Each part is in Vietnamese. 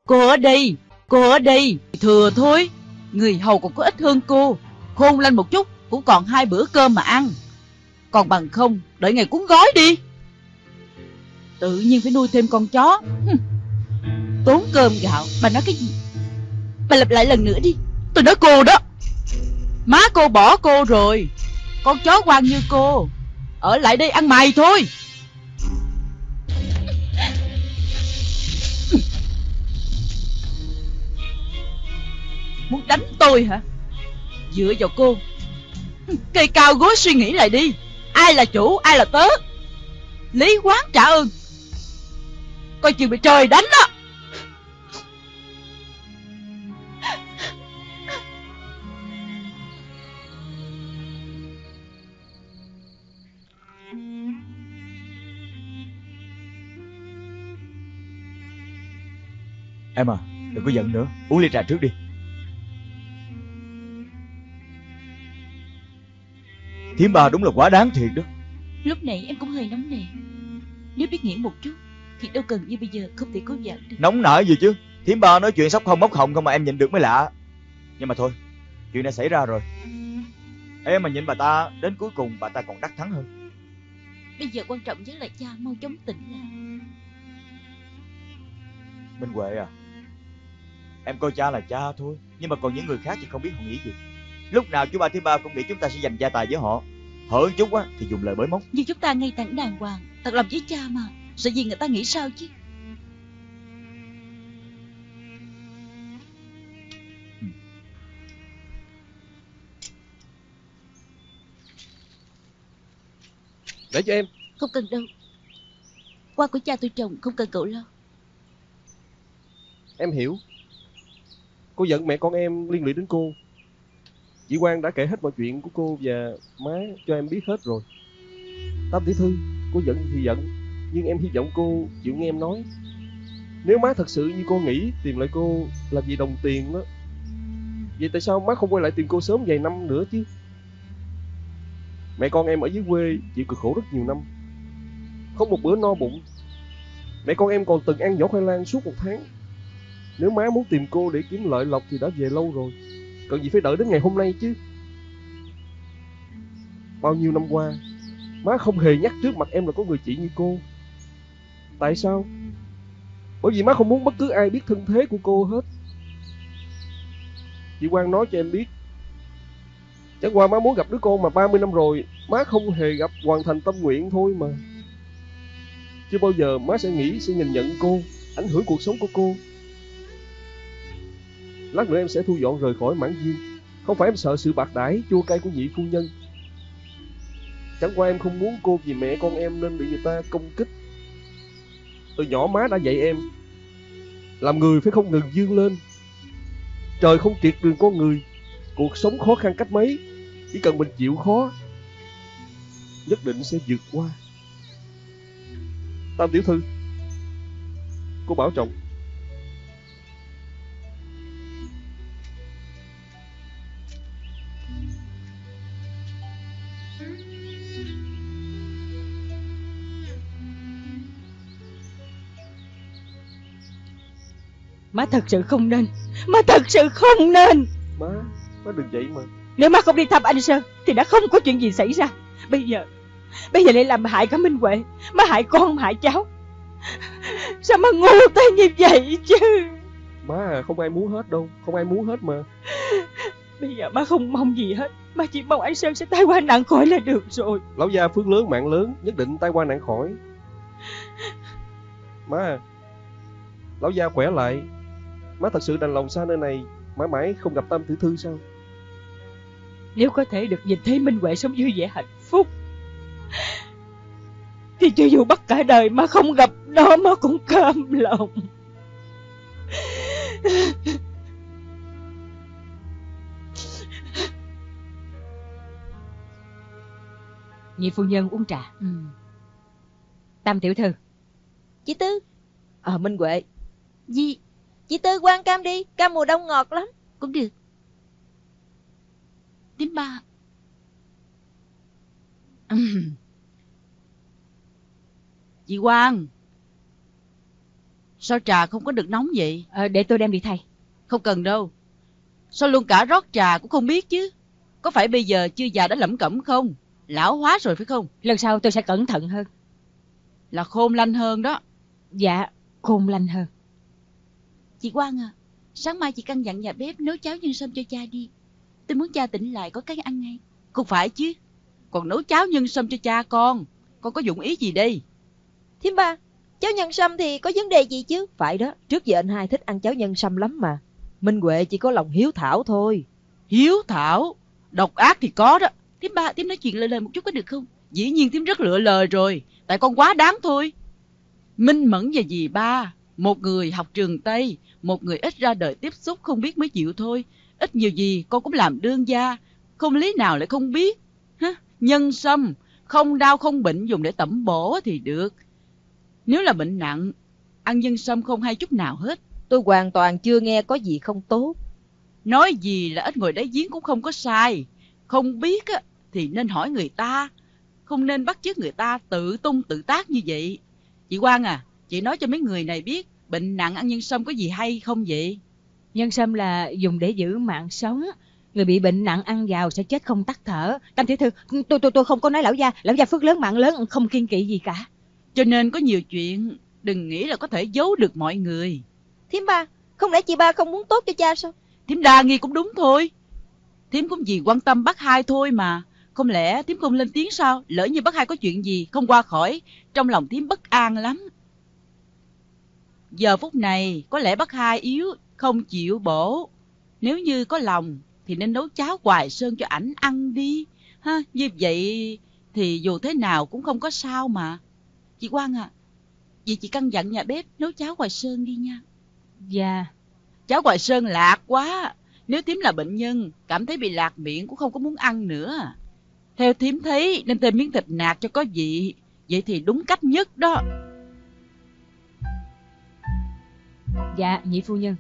Cô ở đây, cô ở đây. Thừa thôi, người hầu còn có ít hơn cô. Khôn lên một chút cũng còn 2 bữa cơm mà ăn. Còn bằng không đợi ngày cuốn gói đi. Tự nhiên phải nuôi thêm con chó. Tốn cơm gạo. Bà nói cái gì? Bà lặp lại lần nữa đi. Tôi nói cô đó. Má cô bỏ cô rồi. Con chó ngoan như cô ở lại đây ăn mày thôi. Muốn đánh tôi hả? Dựa vào cô. Cây cao gối suy nghĩ lại đi. Ai là chủ, ai là tớ. Lý quán trả ơn. Coi chừng bị trời đánh đó. Em à, đừng có giận nữa, uống ly trà trước đi. Thiếm ba đúng là quá đáng thiệt đó. Lúc nãy em cũng hơi nóng nề. Nếu biết nghĩ một chút thì đâu cần như bây giờ không thể cố giận được. Nóng nảy gì chứ. Thiếm ba nói chuyện sóc không móc hồng không mà em nhịn được mới lạ. Nhưng mà thôi, chuyện đã xảy ra rồi. Em mà nhịn bà ta, đến cuối cùng bà ta còn đắc thắng hơn. Bây giờ quan trọng nhất là cha mau chóng tỉnh lại. Minh Huệ à, em coi cha là cha thôi, nhưng mà còn những người khác thì không biết họ nghĩ gì. Lúc nào chú ba Thiếm ba cũng nghĩ chúng ta sẽ giành gia tài với họ. Hở chút á thì dùng lời bới móc. Nhưng chúng ta ngay thẳng đàng hoàng, thật lòng với cha mà. Sợ gì người ta nghĩ sao chứ. Để cho em. Không cần đâu. Qua của cha tôi trồng, không cần cậu lo. Em hiểu. Cô giận mẹ con em liên lụy đến cô. Chị Quang đã kể hết mọi chuyện của cô và má cho em biết hết rồi. Tam tiểu thư, cô giận thì giận, nhưng em hy vọng cô chịu nghe em nói. Nếu má thật sự như cô nghĩ tìm lại cô là vì đồng tiền đó, vậy tại sao má không quay lại tìm cô sớm vài năm nữa chứ? Mẹ con em ở dưới quê chịu cực khổ rất nhiều năm, không một bữa no bụng. Mẹ con em còn từng ăn vỏ khoai lang suốt 1 tháng. Nếu má muốn tìm cô để kiếm lợi lộc thì đã về lâu rồi, cần gì phải đợi đến ngày hôm nay chứ. Bao nhiêu năm qua má không hề nhắc trước mặt em là có người chị như cô. Tại sao? Bởi vì má không muốn bất cứ ai biết thân thế của cô hết. Chị Quang nói cho em biết, chẳng qua má muốn gặp đứa con mà 30 năm rồi má không hề gặp hoàn thành tâm nguyện thôi mà. Chưa bao giờ má sẽ nghĩ sẽ nhìn nhận cô, ảnh hưởng cuộc sống của cô. Lát nữa em sẽ thu dọn rời khỏi Mãn Viên. Không phải em sợ sự bạc đãi chua cay của nhị phu nhân, chẳng qua em không muốn cô vì mẹ con em nên bị người ta công kích. Từ nhỏ má đã dạy em, làm người phải không ngừng vươn lên. Trời không triệt đường con người. Cuộc sống khó khăn cách mấy, chỉ cần mình chịu khó, nhất định sẽ vượt qua. Tam tiểu thư, cô bảo trọng. Má thật sự không nên. Má thật sự không nên. Má đừng vậy mà. Nếu má không đi thăm anh Sơn thì đã không có chuyện gì xảy ra. Bây giờ lại làm hại cả Minh Huệ. Má hại con hại cháu. Sao má ngu tới như vậy chứ? Má à, không ai muốn hết đâu. Không ai muốn hết mà. Bây giờ má không mong gì hết. Má chỉ mong anh Sơn sẽ tai qua nạn khỏi là được rồi. Lão gia phước lớn mạng lớn, nhất định tai qua nạn khỏi. Má à, lão gia khỏe lại. Má thật sự đành lòng xa nơi này, mãi mãi không gặp Tam tiểu thư sao? Nếu có thể được nhìn thấy Minh Huệ sống vui vẻ hạnh phúc thì cho dù bắt cả đời mà không gặp nó má cũng cam lòng. Nhị phu nhân uống trà. Tam tiểu thư. Chị Tư. Minh Huệ. Gì? Chị Tư quan cam đi, cam mùa đông ngọt lắm. Cũng được. Tím ba. Chị Quang, Sao trà không có được nóng vậy? Để tôi đem đi thay. Không cần đâu. Sao luôn cả rót trà cũng không biết chứ? Có phải bây giờ chưa già đã lẩm cẩm không? Lão hóa rồi phải không? Lần sau tôi sẽ cẩn thận hơn. Là khôn lanh hơn đó. Dạ, khôn lanh hơn. Chị Quang à, sáng mai chị căn dặn nhà bếp nấu cháo nhân sâm cho cha đi. Tôi muốn cha tỉnh lại có cái ăn ngay. Không phải chứ. Còn nấu cháo nhân sâm cho cha con có dụng ý gì đây? Thím ba, cháo nhân sâm thì có vấn đề gì chứ? Phải đó, trước giờ anh hai thích ăn cháo nhân sâm lắm mà. Minh Huệ chỉ có lòng hiếu thảo thôi. Hiếu thảo? Độc ác thì có đó. Thím ba, thím nói chuyện lơ lời một chút có được không? Dĩ nhiên thím rất lựa lời rồi. Tại con quá đáng thôi. Minh Mẫn và dì ba, một người học trường Tây, một người ít ra đời tiếp xúc không biết mới chịu thôi. Ít nhiều gì con cũng làm đương gia, không lý nào lại không biết. Nhân sâm, không đau không bệnh dùng để tẩm bổ thì được. Nếu là bệnh nặng, ăn nhân sâm không hay chút nào hết. Tôi hoàn toàn chưa nghe có gì không tốt. Nói gì là ít ngồi đáy giếng cũng không có sai. Không biết á, thì nên hỏi người ta. Không nên bắt chước người ta tự tung tự tác như vậy. Chị Quang à, chị nói cho mấy người này biết bệnh nặng ăn nhân sâm có gì hay không vậy? Nhân sâm là dùng để giữ mạng sống. Người bị bệnh nặng ăn vào sẽ chết không tắt thở. Tam tiểu thư, tôi không có nói lão gia phước lớn mạng lớn, không kiêng kỵ gì cả. Cho nên có nhiều chuyện đừng nghĩ là có thể giấu được mọi người. Thím ba, không lẽ chị ba không muốn tốt cho cha sao? Thím đa nghi cũng đúng thôi. Thím cũng vì quan tâm bác hai thôi mà. Không lẽ thím không lên tiếng sao? Lỡ như bác hai có chuyện gì không qua khỏi, trong lòng thím bất an lắm. Giờ phút này có lẽ bác hai yếu, không chịu bổ. Nếu như có lòng thì nên nấu cháo Hoài Sơn cho ảnh ăn đi. Như vậy thì dù thế nào cũng không có sao mà. Chị Quang à, vậy chị căn dặn nhà bếp nấu cháo Hoài Sơn đi nha. Dạ. Cháo Hoài Sơn lạc quá. Nếu thím là bệnh nhân, cảm thấy bị lạc miệng cũng không có muốn ăn nữa. Theo thím thấy nên thêm miếng thịt nạc cho có vị. Vậy thì đúng cách nhất đó. Dạ, nhị phu nhân.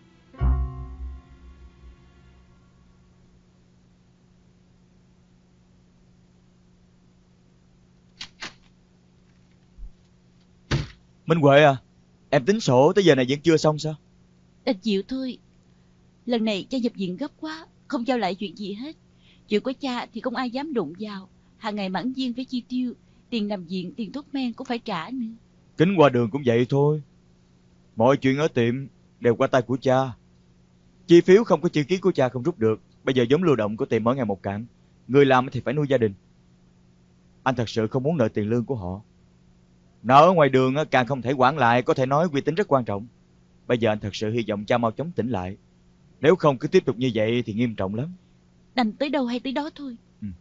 Minh Huệ à, em tính sổ tới giờ này vẫn chưa xong sao? Đành chịu thôi. Lần này cha nhập viện gấp quá, không giao lại chuyện gì hết. Chuyện của cha thì không ai dám đụng vào. Hàng ngày mãn viên phải chi tiêu, tiền nằm viện, tiền thuốc men cũng phải trả nữa. Kính qua đường cũng vậy thôi. Mọi chuyện ở tiệm đều qua tay của cha. Chi phiếu không có chữ ký của cha không rút được. Bây giờ vốn lưu động của tiệm mỗi ngày một cạn. Người làm thì phải nuôi gia đình. Anh thật sự không muốn nợ tiền lương của họ. Nợ ở ngoài đường càng không thể quản lại. Có thể nói uy tín rất quan trọng. Bây giờ anh thật sự hy vọng cha mau chóng tỉnh lại. Nếu không cứ tiếp tục như vậy thì nghiêm trọng lắm. Đành tới đâu hay tới đó thôi.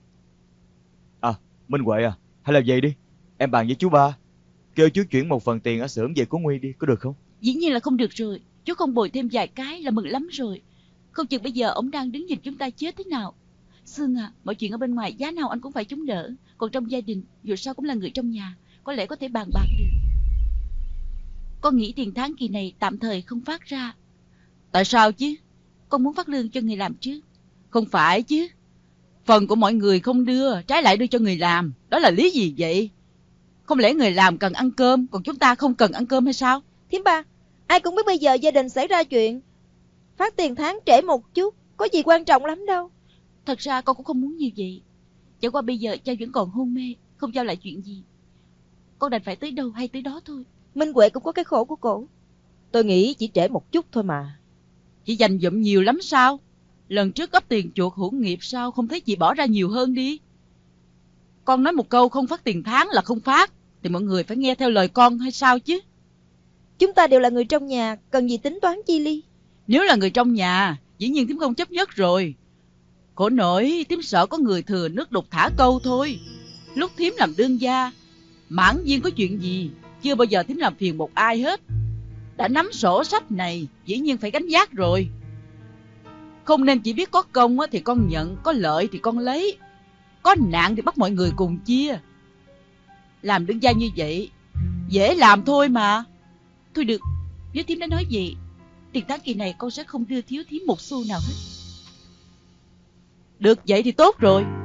Minh Huệ à, hay là vậy đi. Em bàn với chú ba, kêu chú chuyển một phần tiền ở xưởng về của Nguy đi, có được không? Dĩ nhiên là không được rồi. Chú không bồi thêm vài cái là mừng lắm rồi. Không chừng bây giờ ông đang đứng nhìn chúng ta chết thế nào. Sương à, mọi chuyện ở bên ngoài giá nào anh cũng phải chống đỡ. Còn trong gia đình, dù sao cũng là người trong nhà, có lẽ có thể bàn bạc được. Con nghĩ tiền tháng kỳ này tạm thời không phát ra. Tại sao chứ? Con muốn phát lương cho người làm chứ. Không phải chứ. Phần của mọi người không đưa, trái lại đưa cho người làm. Đó là lý gì vậy? Không lẽ người làm cần ăn cơm, còn chúng ta không cần ăn cơm hay sao? Thím ba, ai cũng biết bây giờ gia đình xảy ra chuyện. Phát tiền tháng trễ một chút, có gì quan trọng lắm đâu. Thật ra con cũng không muốn như vậy. Chẳng qua bây giờ cha vẫn còn hôn mê, không giao lại chuyện gì. Con đành phải tới đâu hay tới đó thôi. Minh Huệ cũng có cái khổ của cổ. Tôi nghĩ chỉ trễ một chút thôi mà. Chị dành dụm nhiều lắm sao? Lần trước góp tiền chuộc hưởng nghiệp sao không thấy chị bỏ ra nhiều hơn đi? Con nói một câu không phát tiền tháng là không phát, thì mọi người phải nghe theo lời con hay sao chứ? Chúng ta đều là người trong nhà, cần gì tính toán chi ly? Nếu là người trong nhà, dĩ nhiên thím không chấp nhất rồi. Khổ nổi thím sợ có người thừa nước đục thả câu thôi. Lúc thím làm đương gia, mãn viên có chuyện gì, chưa bao giờ thím làm phiền một ai hết. Đã nắm sổ sách này, dĩ nhiên phải gánh vác rồi. Không nên chỉ biết có công thì con nhận, có lợi thì con lấy, có nạn thì bắt mọi người cùng chia. Làm đương gia như vậy dễ làm thôi mà. Thôi được, nếu thím đã nói vậy, tiền tháng kỳ này con sẽ không đưa thiếu thím một xu nào hết. Được vậy thì tốt rồi.